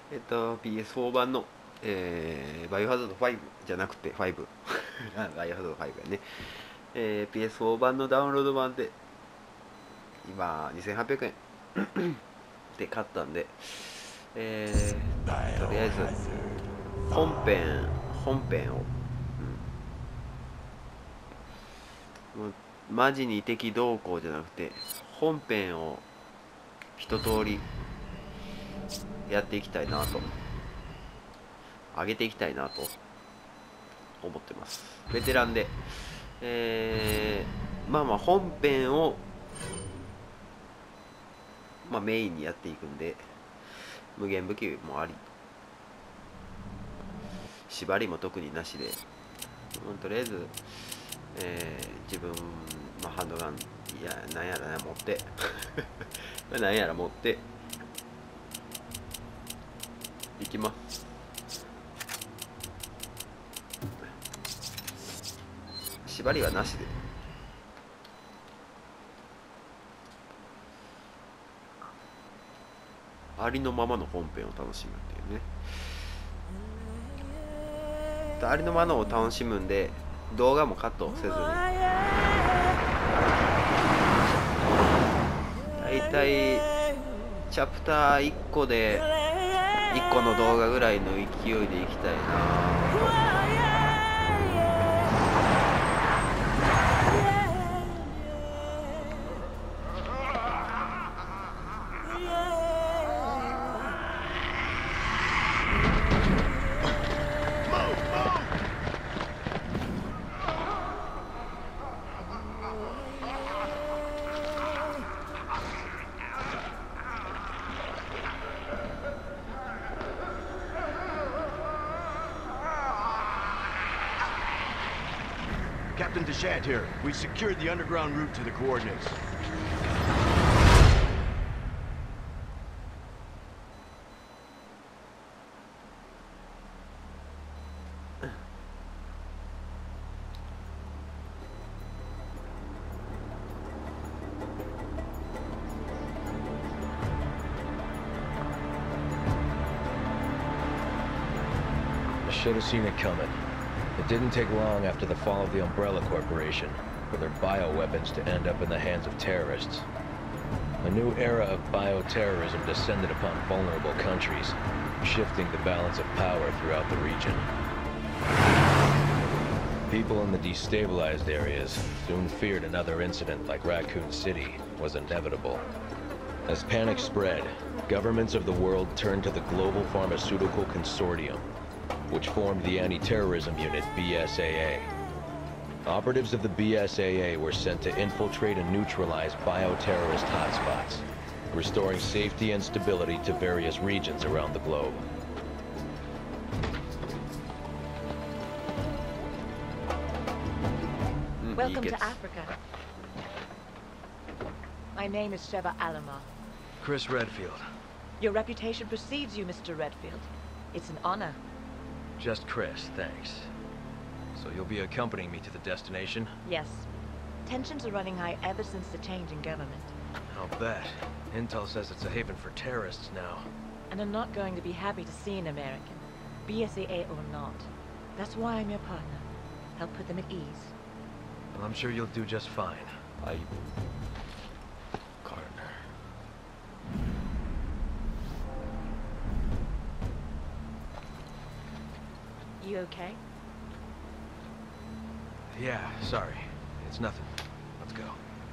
PS4 版の、バイオハザード5じゃなくて5バイオハザード5やね、PS4 版のダウンロード版で今2800円で買ったんで、とりあえず本編を、もうマジに敵どうこうじゃなくて本編を一通りやっていきたいなと、上げていきたいなと思ってます。ベテランで、まあ本編を、メインにやっていくんで、無限武器もあり、縛りも特になしで、とりあえず、自分、ハンドガンなんやら持ってなんやら持っていきます。縛りはなしで、ありのままの本編を楽しむっていうね。ありのままを楽しむんで、動画もカットせずに、だいたいチャプター1個で1個の動画ぐらいの勢いでいきたいな。 Captain Deshant here. We secured the underground route to the coordinates. I should have seen it coming. It didn't take long after the fall of the Umbrella Corporation for their bioweapons to end up in the hands of terrorists. A new era of bioterrorism descended upon vulnerable countries, shifting the balance of power throughout the region. People in the destabilized areas soon feared another incident like Raccoon City was inevitable. As panic spread, governments of the world turned to the Global Pharmaceutical Consortium, which formed the anti-terrorism unit BSAA. Operatives of the BSAA were sent to infiltrate and neutralize bioterrorist hotspots, restoring safety and stability to various regions around the globe. Welcome to Africa. My name is Sheva Alama. Chris Redfield. Your reputation precedes you, Mr. Redfield. It's an honor. Just Chris, thanks. So you'll be accompanying me to the destination? Yes. Tensions are running high ever since the change in government. I'll bet. Intel says it's a haven for terrorists now. And I'm not going to be happy to see an American, BSAA or not. That's why I'm your partner. Help put them at ease. Well, I'm sure you'll do just fine. Partner. You okay? Yeah, sorry. It's nothing. Let's go.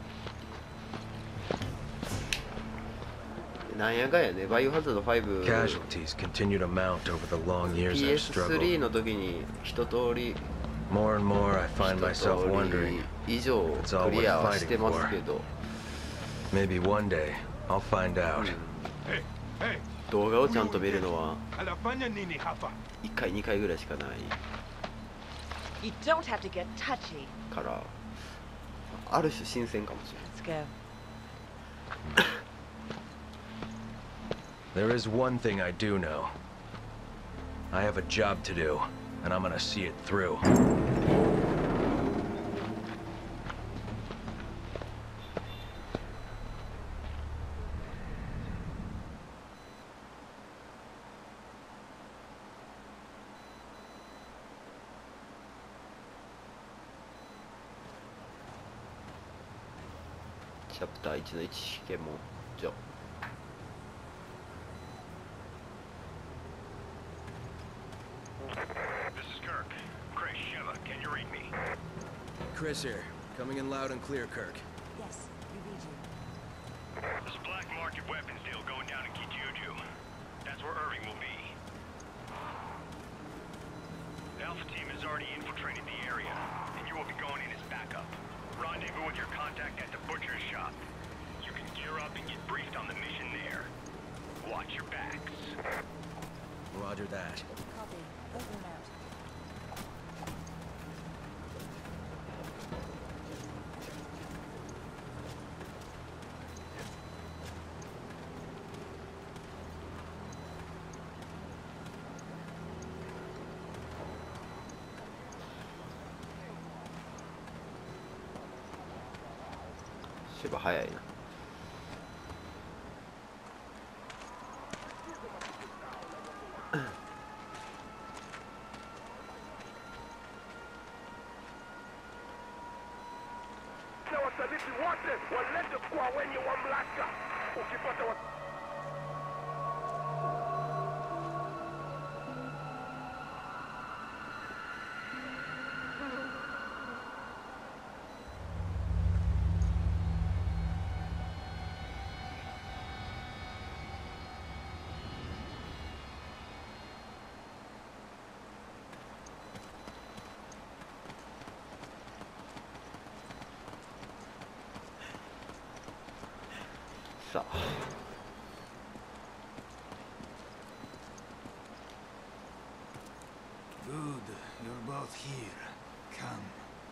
なんやかんやね、バイオハザード5 Casualties continue to mount over the long years I've struggled. PS3 の時に一通り More and more I find myself wondering 以上クリアはしてますけど、 maybe one day I'll find out. 動画をちゃんと見るのは1回2回ぐらいしかない You don't have to get touchy. からある種新鮮かもしれない。 Let's go. There is one thing I do know. I have a job to do, and I'm gonna see it through. チャプター1の1試験問所。 This is Kirk. Chris Sheva, can you read me? Chris here. Coming in loud and clear, Kirk. Yes, we read you. There's a black market weapons deal going down in Kijuju. That's where Irving will be. The Alpha team has already infiltrated the area, and you will be going in as backup. Rendezvous with your contact at the butcher's shop. You can gear up and get briefed on the mission there. Watch your backs. Roger that. Copy. Over and out. シェバ早いな。さあ。 Good, you're both here. Come.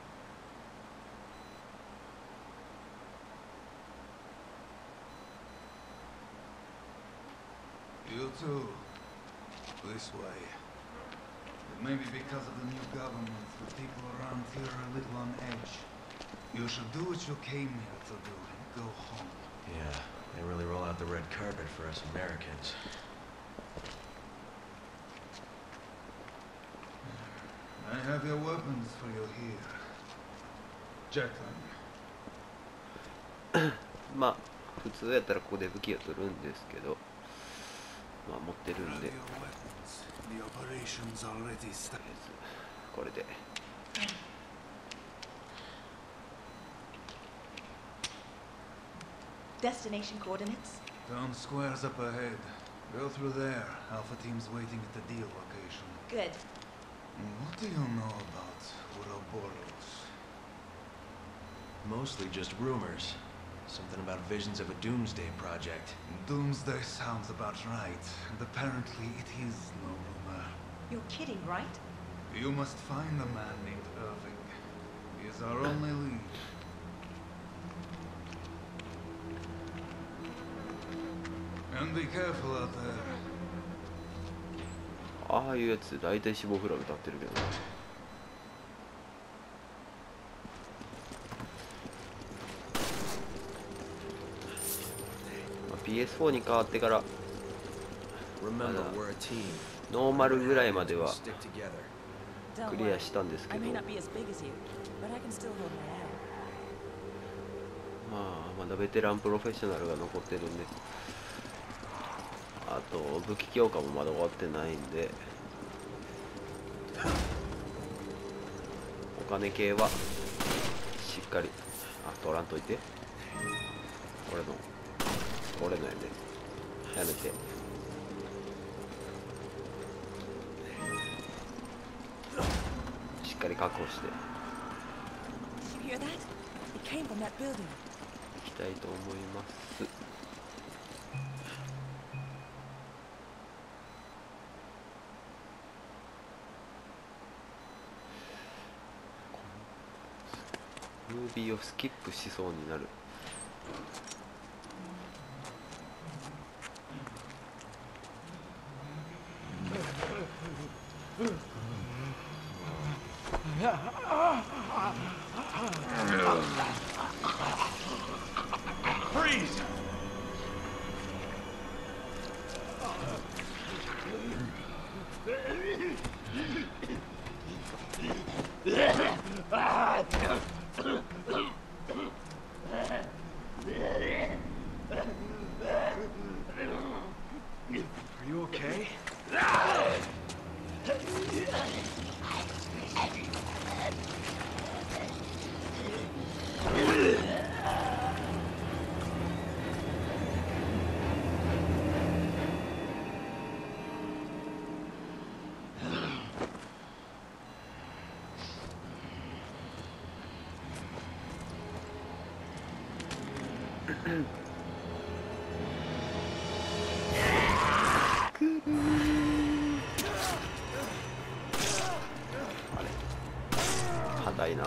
You too. This way. It may be because of the new government, the people around here are a little on edge. You should do what you came here to do and go home. Yeah, they really roll out the red carpet for us Americans. I have your weapons for you here. Check them. まあ普通やったらここで武器を取るんですけど、まあ持ってるん Grab で your weapons. The operation's already started. これで。 Destination coordinates? Town square's up ahead. Go through there. Alpha team's waiting at the deal location. Good. What do you know about Ouroboros? Mostly just rumors. Something about visions of a doomsday project. Doomsday sounds about right, and apparently it is no rumor. You're kidding, right? You must find a man named Irving. He is our only lead. And be careful out there. ああいうやつ大体死亡フラグ立ってるけどな。PS4 に変わってから Remember, we're a team. ノーマルぐらいまでは Stick together. クリアしたんですけ I ど、 may ま not be as big as you, but I can still hold my own. あまだベテランプロフェッショナルが残ってるんで、あと武器強化もまだ終わってないんで、お金系はしっかり取らんといて。俺のやね、やめて。しっかり確保して Did you hear that? It came from that building. いきたいと思います。ムービーをスキップしそうになる。 Freeze! あれ硬いな。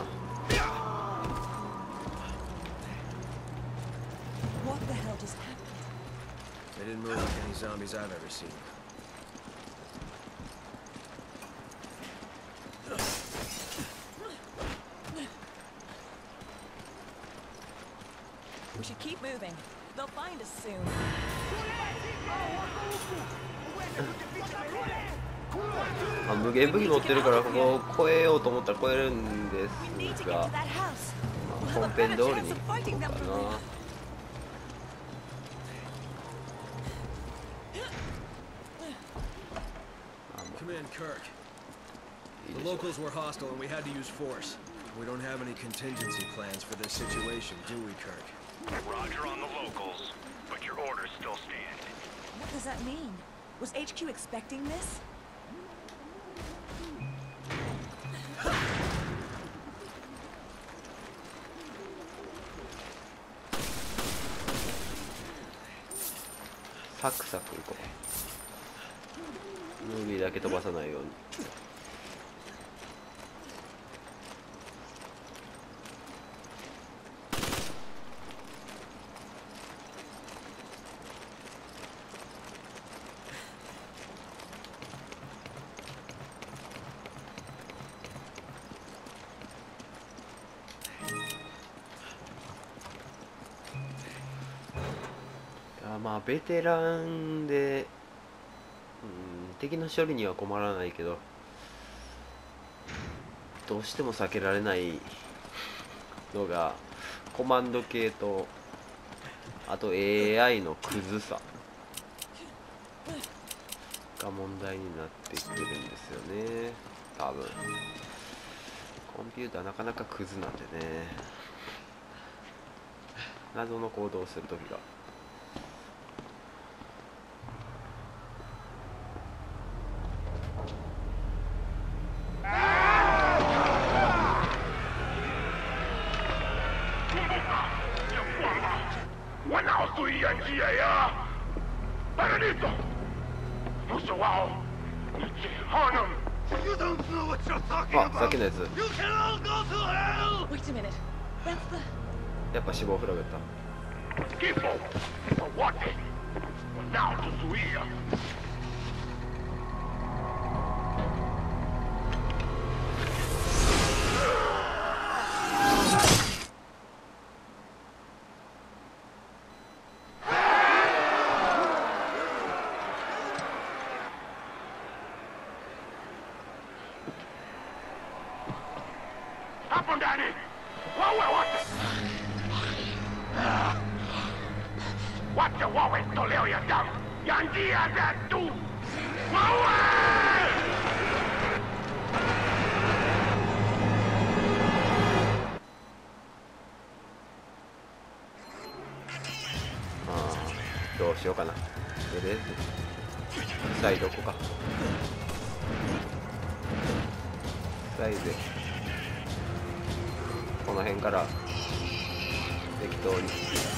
What the hell just happened? They didn't move like any zombies I've ever seen. We should keep moving. They'll find us soon. あ、無限武器持ってるからここ越えようと思ったら越えるんで We need す to get が to、that house. ま We'll あ have 本 a 編 better 通り chance に of 行 fighting こう them か from な。 there. Command Kirk. いい The でしょう。 locals were hostile and we had to use force. We don't have any contingency plans for this situation, do we, Kirk? Roger on the locals, but your orders still stand. What does that mean? Was HQ expecting this? サクサクいこう。ムービーだけ飛ばさないように。まあベテランで、敵の処理には困らないけど、どうしても避けられないのがコマンド系と、あと AI のクズさが問題になってきてるんですよね。多分コンピューターなかなかクズなんでね、謎の行動をするときが。あ、さっきのやつ Wait a minute. That's the... やっぱ死亡フラグやった。 どうしようかな。とりあえずサイドこうか。サイズこの辺から適当に。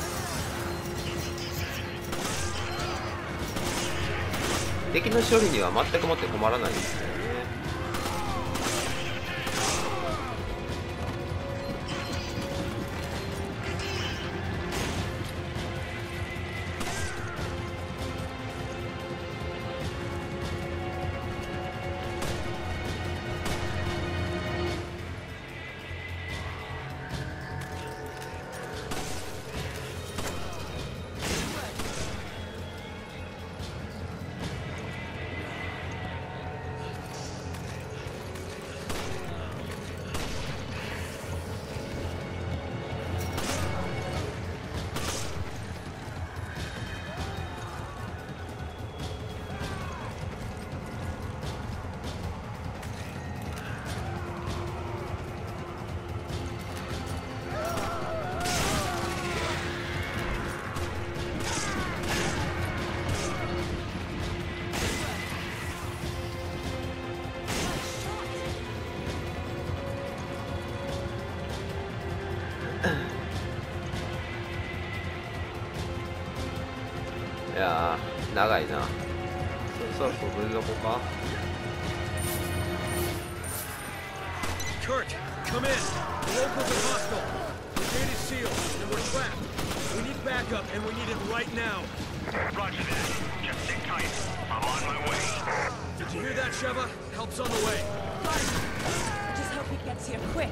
敵の処理には全くもって困らないんですよね。 長いな。そろそろどこか。 Kurt, come in. The locals are hostile. The gate is sealed, and we're trapped. We need backup, and we need it right now. Roger that. Just sit tight. I'm on my way. Did you hear that, Sheva? Help's on the way. Just hope he gets here quick.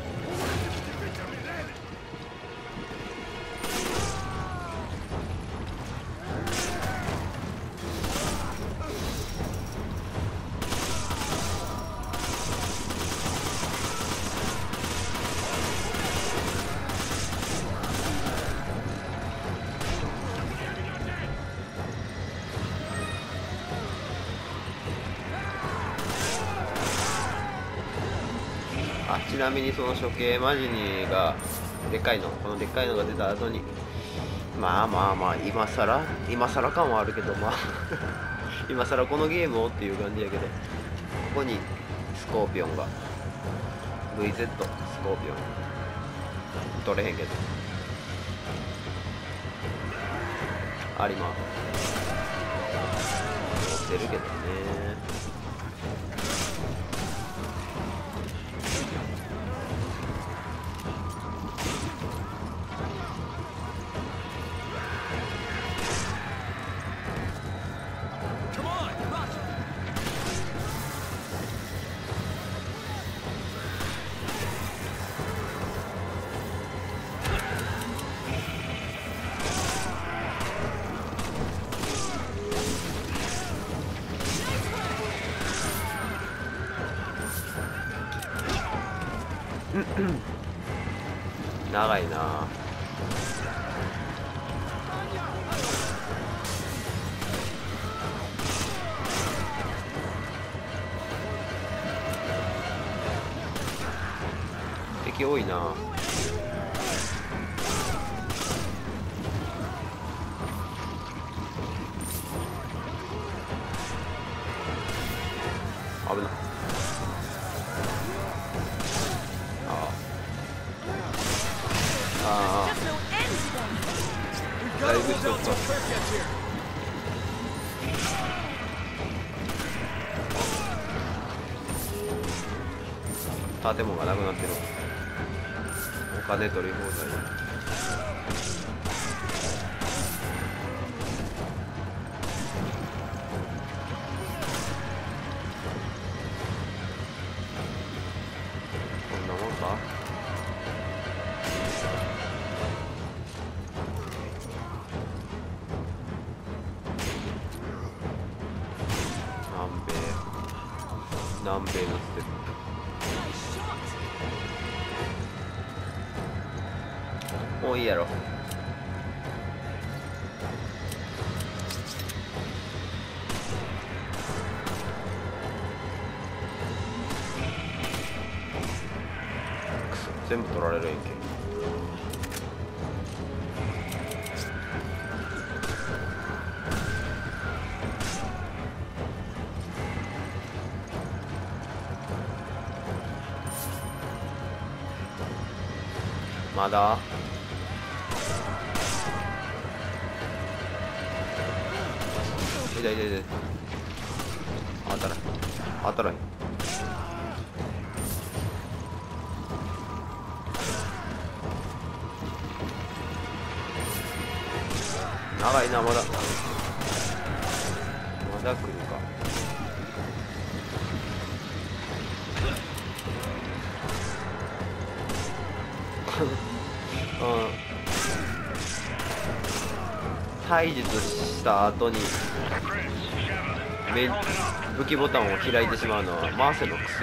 ちなみにその処刑マジニがでっかいの、このでっかいのが出た後に、まあ今更感はあるけど、まあ今更このゲームをっていう感じやけど、ここにスコーピオンが VZ スコーピオン取れへんけどあります持ってるけどね。長いな。敵多いな。危ない。だいぶしとった。建物がなくなってる。お金取り放題。こんなもんか。南米のステップ。もういいやろ。くそ、全部取られるやんけ。まだ痛い。当たらん。長いな。まだ来るか。退術した後に武器ボタンを開いてしまうのはマーセの癖。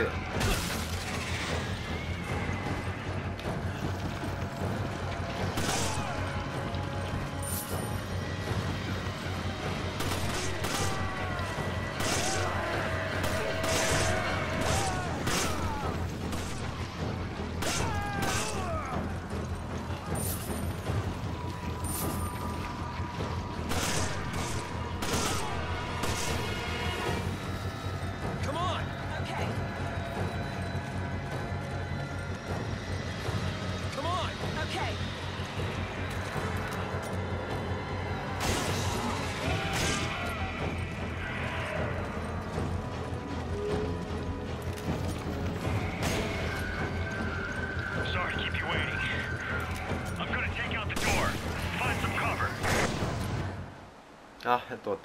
あ、やっと終わった。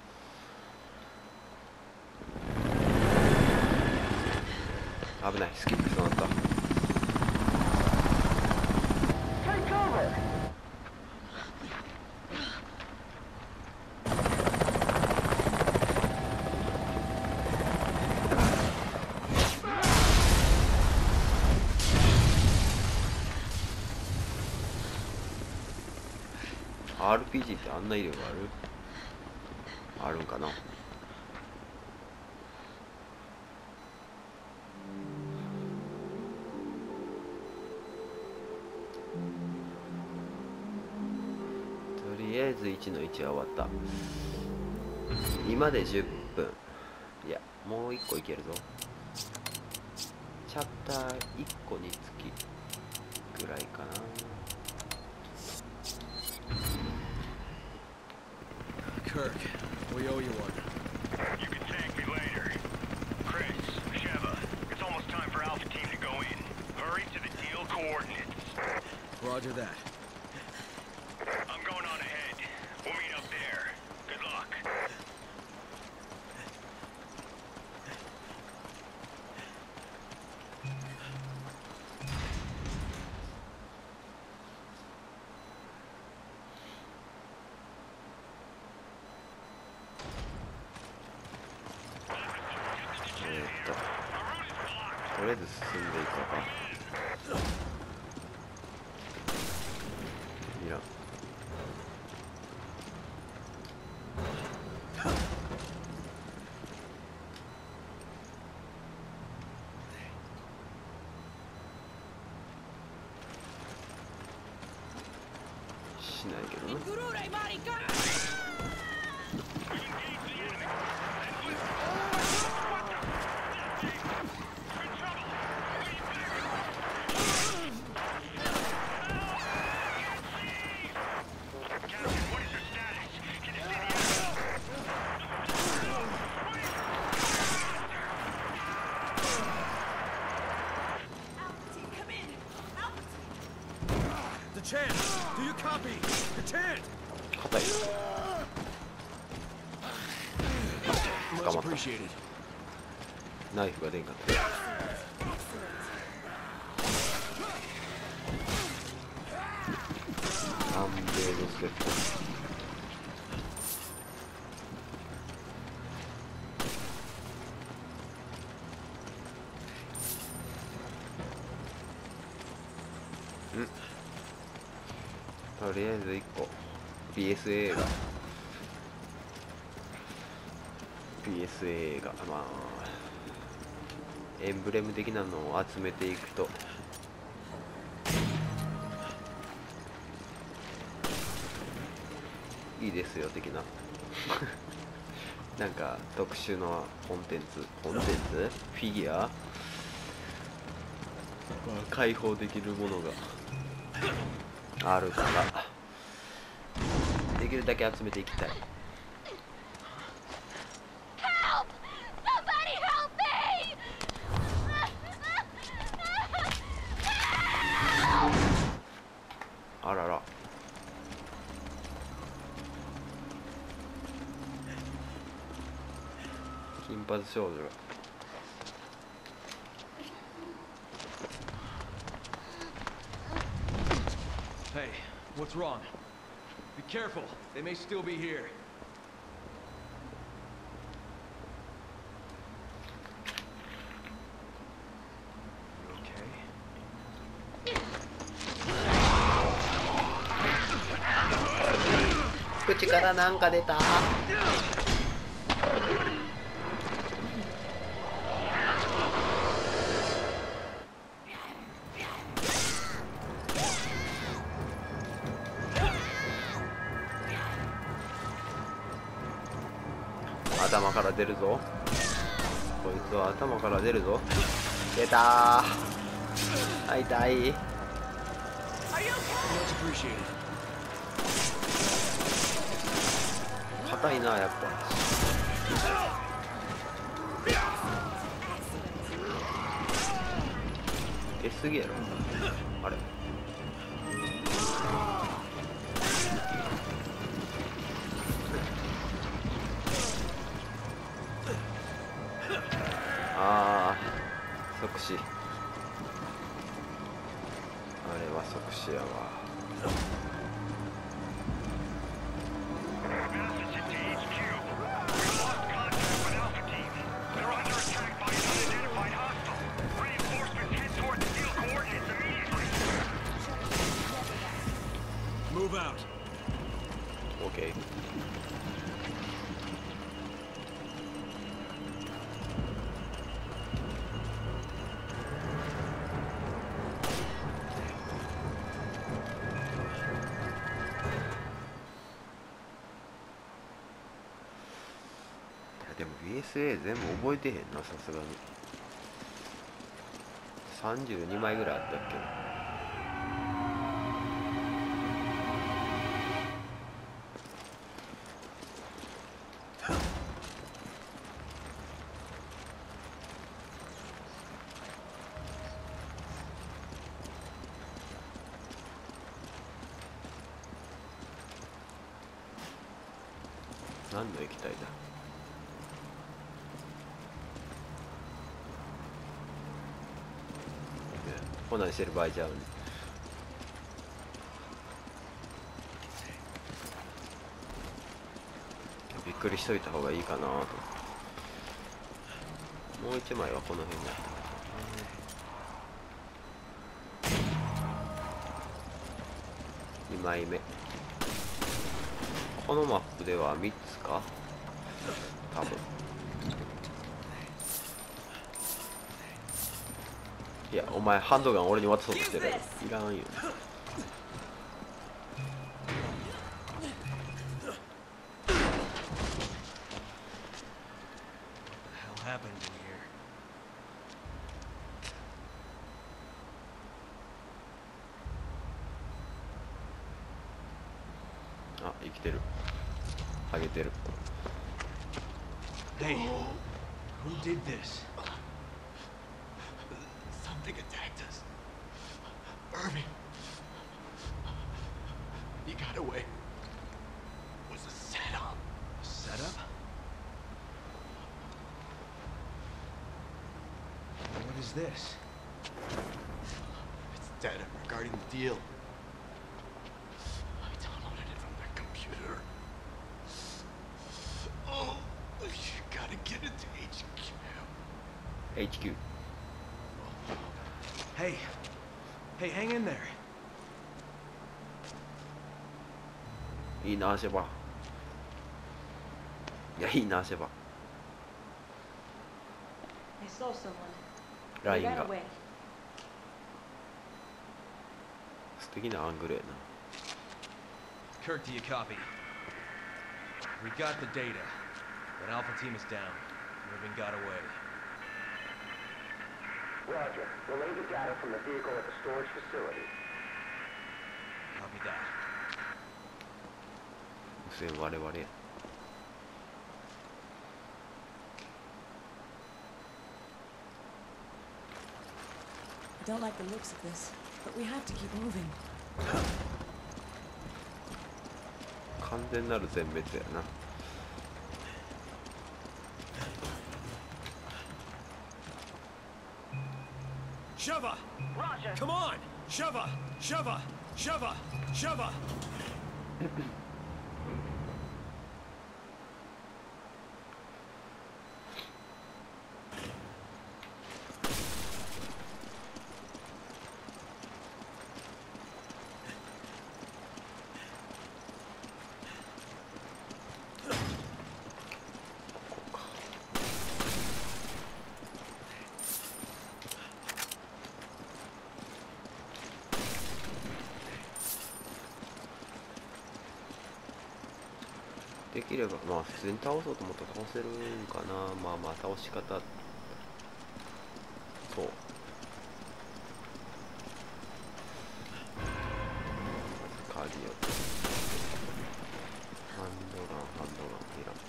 危ない、スキップしそうになった。RPG ってあんな威力あるんかな。とりあえず1の1は終わった。今で10分。いや、もう1個いけるぞ。チャプター1個につきぐらいかな。 Kirk, we owe you one. You can thank me later. Chris, Sheva, it's almost time for Alpha Team to go in. Hurry to the deal coordinates. Roger that. I'm going on ahead. We'll meet up there. Good luck. とりあえず進んでいこうか。いらん。しないけどな。 Lieutenant, do you copy? Lieutenant! 硬い。 Much appreciated. ナイフが出んかった。アンベードステップ。とりあえず1個 PSA がまあエンブレム的なのを集めていくといいですよ的ななんか特殊なコンテンツフィギュア、開放できるものがあるからできるだけ集めていきたい。あらら。金髪少女が。 Hey, what's wrong? Be careful. They may still be here. You okay? 口からなんか出た。頭から出るぞ。こいつは頭から出るぞ。出たー。痛い。硬いなやっぱ。すげえやろ。あれ。 即死。あれは即死やわ。 Message to HQ. We lost contact with Alpha Team. They're under attack by an unidentified hostile. Reinforcements head toward the steel coordinates immediately. Move out. OK。でも BSA 全部覚えてへんな、さすがに。32枚ぐらいあったっけ。何の液体だ。こんなんしてる場合ちゃうね。びっくりしといた方がいいかなと。もう一枚はこの辺にあった。2枚目。このマップでは3つか多分。いや、お前ハンドガン俺に渡そうとしてる。いらんよ。あ、生きてる。ハゲてる。 Hey, who did this? Something attacked us. Irving. He got away. It was a setup. A setup? What is this? It's data regarding the deal. I downloaded it from their computer. Oh, you gotta get it to HQ. HQ。 Hey, hang in there. いいな、シェバ。いや、いいな、シェバ。 I saw someone. ライン They ran が away. 素敵なアングルやな。 Kirk, do you copy? We got the data, but Alpha Team is down. Irving got away. Roger. Relay the data from the vehicle at the storage facility. Copy that. 無線我々や。 I don't like the looks of this, but we have to keep moving. 完全なる全滅やな。 Sheva! Roger. Come on! Sheva! Sheva! Sheva! Sheva! Sheva できればまあ普通に倒そうと思ったら倒せるんかな。まあまあ倒し方とまず鍵をハンドガンいらん。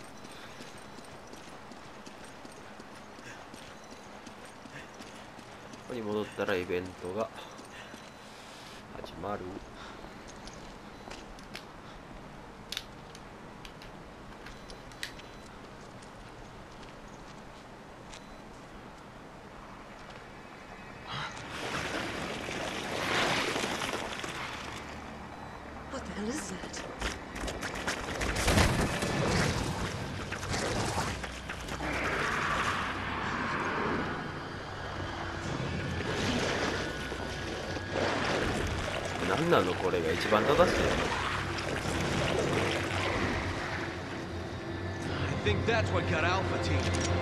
ここに戻ったらイベントが始まる。 んなのこれが一番正しいよ。 I think that's what got Alpha Team.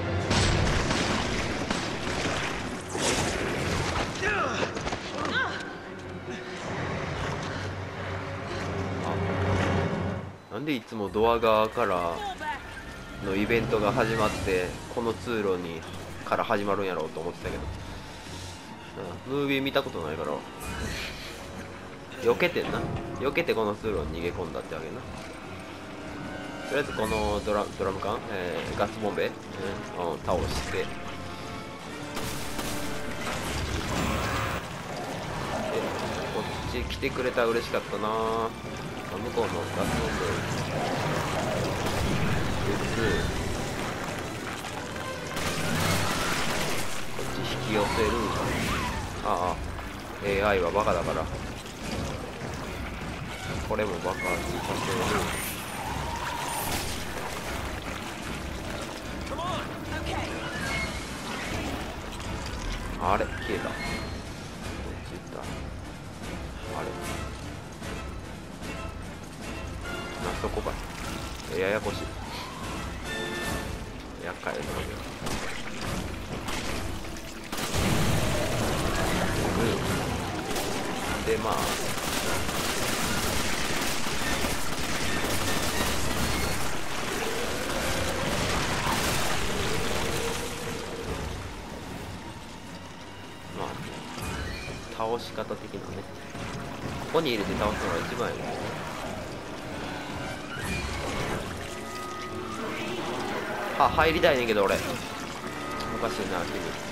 なんでいつもドア側からのイベントが始まってこの通路にから始まるんやろうと思ってたけど、ムービー見たことないから避けてんな、避けてこの通路に逃げ込んだってわけな。とりあえずこのドラム缶、ガスボンベ、倒して、こっち来てくれたら嬉しかったな。向こうのガスボンベ撃つ。こっち引き寄せる。ああ AI はバカだからこれも爆発させる。あれ消えた。こっち行った。あれそこか。ややこしい。厄介なのよ。でまあ倒し方的なね、ここに入れて倒すのが一番いい。あ、入りたいねんけど俺おかしいな。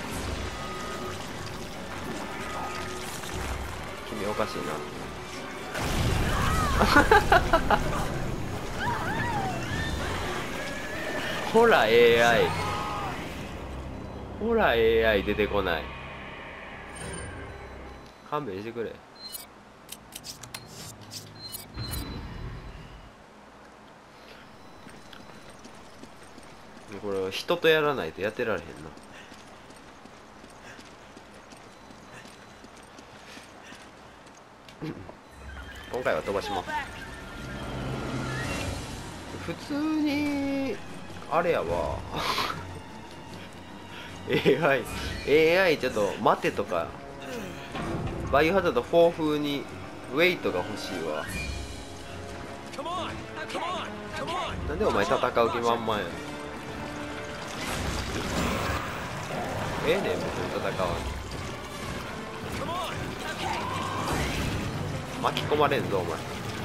君おかしいな。ほら AI ほら AI 出てこない。勘弁してくれ。これ人とやらないとやってられへんな。今回は飛ばします。普通にあれやわAI ちょっと待てとか、バイオハザード4風にウェイトが欲しいわ。なんでお前戦う気満々や。ええねん別に戦わん。巻き込まれんぞお前。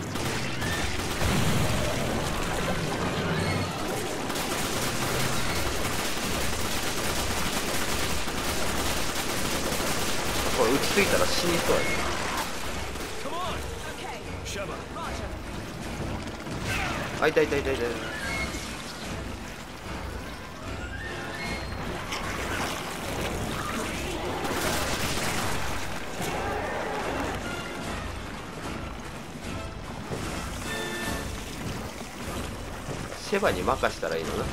これ打ちついたら死にそうやね。あ、いたいたいたいた。シェバに任したらいいのな。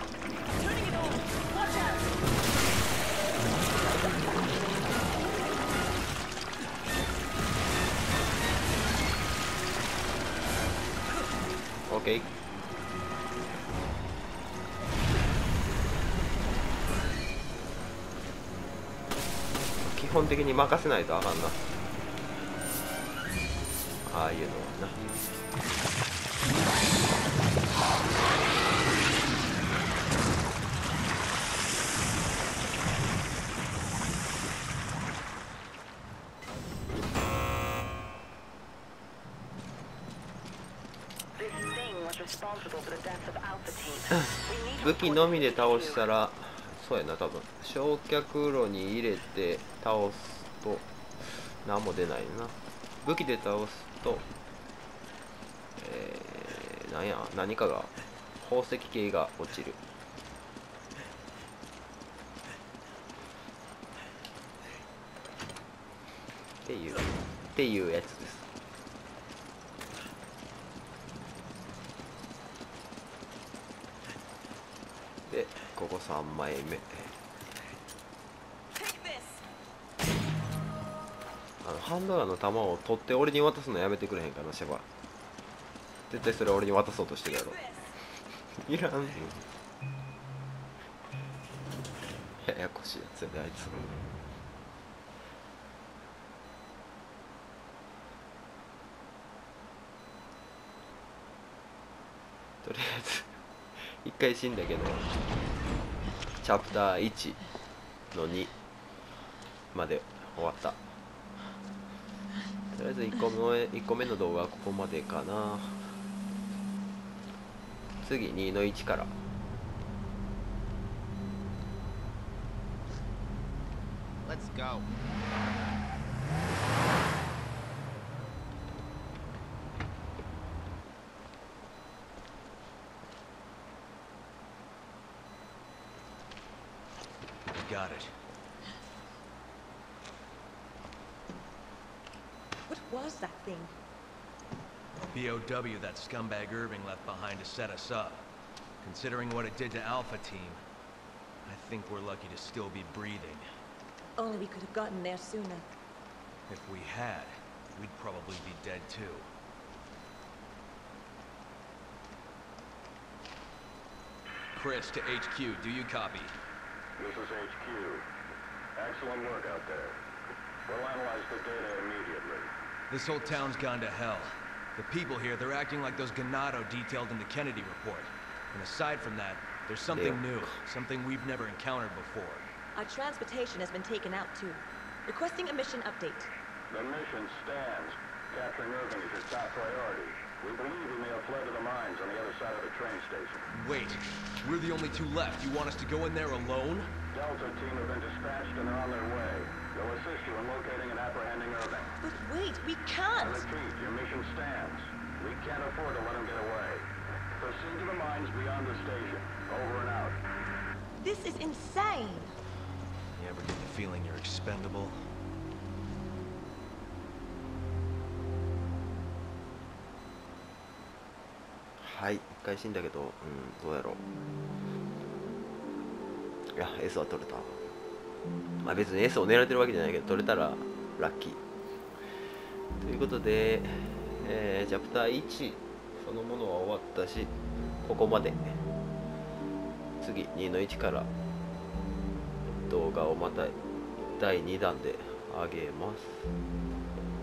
オッケー。基本的に任せないとあかんな。ああいうのはな。武器のみで倒したら、そうやな、多分焼却炉に入れて倒すと何も出ないな。武器で倒すとなんや、何かが宝石系が落ちる。っていうやつです。でここ3枚目。 ハンドガンの弾を取って俺に渡すのやめてくれへんかな、シェバ。絶対それ俺に渡そうとしてるやろ。いらんねん。ややこしいやつやで、あいつ。とりあえず一回死んだけど、チャプター1の2まで終わった。とりあえず1個目の動画はここまでかな。次2の1から。 Let's go. Got it. What was that thing? BOW that scumbag Irving left behind to set us up. Considering what it did to Alpha Team, I think we're lucky to still be breathing. Only we could have gotten there sooner. If we had, we'd probably be dead too. Chris to HQ, do you copy? This is HQ. Excellent work out there. We'll analyze the data immediately. This whole town's gone to hell. The people here, they're acting like those Ganado detailed in the Kennedy report. And aside from that, there's something new, something we've never encountered before. Our transportation has been taken out too. Requesting a mission update. The mission stands. Capturing Irving is your top priority. We believe he may have fled to the mines on the other side of the train station. Wait, we're the only two left. You want us to go in there alone? Delta team have been dispatched and they're on their way. They'll assist you in locating and apprehending Irving. But wait, we I can't! repeat, your mission stands. We can't afford to let him get away. Proceed to the mines beyond the station. Over and out. This is insane! You ever get the feeling you're expendable? はい、一回死んだけど、どうやろう。いや、S は取れた。まあ別に S を狙ってるわけじゃないけど、取れたらラッキー。ということで、チャプター1そのものは終わったし、ここまで。次、2の1から動画をまた第2弾で上げます。